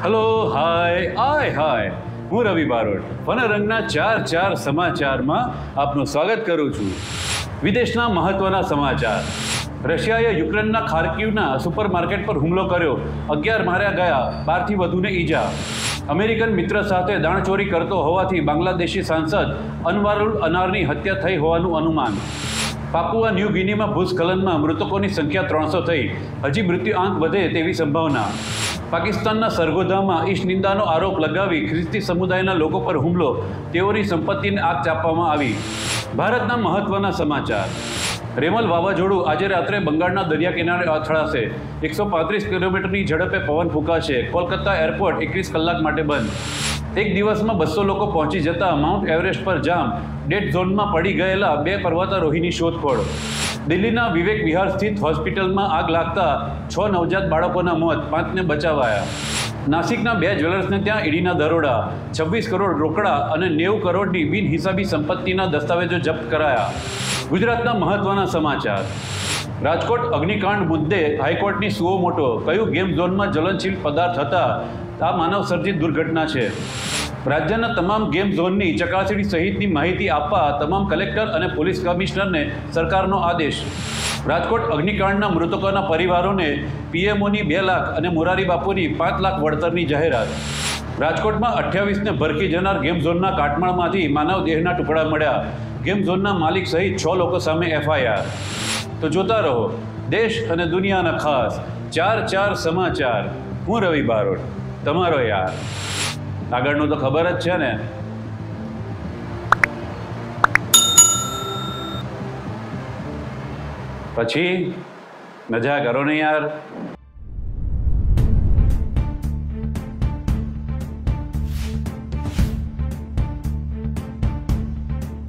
Hello, હાય આય હાય, હું રવિ બારોટ ફનરંગના ચાર સમાચારમાં આપનું સ્વાગત કરું છું. વિદેશના મહત્વના સમાચાર. રશિયાએ યુક્રેનના ખાર્કિવના સુપરમાર્કેટ પર હુમલો કર્યો, 11 માર્યા ગયા, 12થી વધુને ઈજા. અમેરિકન મિત્ર સાથે દાણચોરી કરતો હોવાથી બાંગ્લાદેશી સાંસદ અનવારુલ અનારની હત્યા થઈ હોવાનું અનુમાન. પાપુઆ ન્યૂ ગિનીમાં ભૂસ્ખલનમાં મૃતકોની સંખ્યા 300 થઈ, હજી મૃત્યુઆંક વધે તેવી સંભાવના. પાકિસ્તાનના સરગોધામાં ઈશનિંદાનો આરોપ લગાવી ખ્રિસ્તી સમુદાયના લોકો પર હુમલો, તેઓની સંપત્તિને આગ ચાપવામાં આવી. ભારતના મહત્વના સમાચાર. રેમલ વાવાઝોડું આજે રાત્રે બંગાળના દરિયા કિનારે અથડાશે, 135 કિલોમીટરની ઝડપે પવન ફૂંકાશે. કોલકાતા એરપોર્ટ 21 કલાક માટે બંધ. એક દિવસમાં 200 લોકો પહોંચી જતા માઉન્ટ એવરેસ્ટ પર જામ, ડેડ ઝોનમાં પડી ગયેલા 2 પર્વતારોહીની શોધખોળ. દિલ્હીના વિવેક વિહાર સ્થિત હોસ્પિટલમાં આગ લાગતા 6 નવજાત બાળકોના મોત, 5ને બચાવાયા. નાસિકના 2 જ્વેલર્સને ત્યાં ઈડીના દરોડા, 26 કરોડ રોકડા અને 90 કરોડની બિનહિસાબી સંપત્તિના દસ્તાવેજો જપ્ત કરાયા. ગુજરાતના મહત્વના સમાચાર. રાજકોટ અગ્નિકાંડ મુદ્દે હાઈકોર્ટની સુઓ મોટો, કયું ગેમ ઝોનમાં જ્વલનશીલ પદાર્થ હતા, આ માનવસર્જિત દુર્ઘટના છે. રાજ્યના તમામ ગેમ ઝોનની ચકાસણી સહિતની માહિતી આપવા તમામ કલેક્ટર અને પોલીસ કમિશનરને સરકારનો આદેશ. રાજકોટ અગ્નિકાંડના મૃતકોના પરિવારોને પીએમઓની 2 લાખ અને મોરારી બાપુની 5 લાખ વળતરની જાહેરાત. રાજકોટમાં 28ને ભરખી જનાર ગેમ ઝોનના કાટમાળમાંથી માનવ દેહના ટુકડા મળ્યા. ગેમ ઝોનના માલિક સહિત 6 લોકો સામે એફઆઈઆર. તો જોતા રહો દેશ અને દુનિયાના ખાસ ચાર સમાચાર. હું રવિ બારોટ, તમારો યાર. આગળનું તો ખબર જ છે ને. પછી મજા કરો ને યાર.